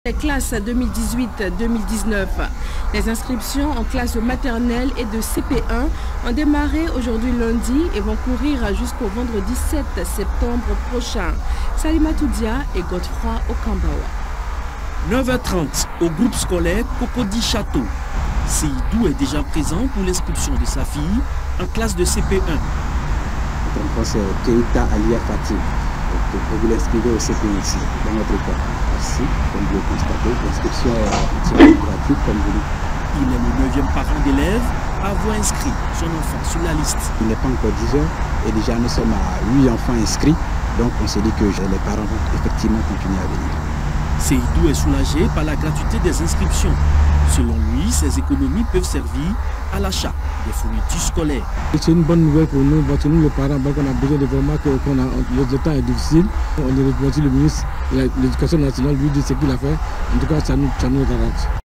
Les classes 2018-2019. Les inscriptions en classe maternelle et de CP1 ont démarré aujourd'hui lundi et vont courir jusqu'au vendredi 7 septembre prochain. Salima Toudia et Godefroy Okambawa. 9h30 au groupe scolaire Cocody Château. Seydou est déjà présent pour l'inscription de sa fille en classe de CP1. Notre enfant c'est Keita Alia Fatih. Vous voulez inscrire au CP1 ici, dans notre école. Merci, comme vous le constatez, l'inscription est entièrement gratuite comme vous dites. Il est le 9e parent d'élève à avoir inscrit son enfant sur la liste. Il n'est pas encore 10 heures et déjà nous sommes à 8 enfants inscrits. Donc on s'est dit que les parents vont effectivement continuer à venir. Seydou est soulagé par la gratuité des inscriptions. Selon lui, ces économies peuvent servir à l'achat des fournitures scolaires. C'est une bonne nouvelle pour nous, parce que nous les parents, on a besoin de vraiment le temps est difficile. On est remercie le ministre de l'Éducation nationale, lui dit ce qu'il a fait. En tout cas, ça nous arrange.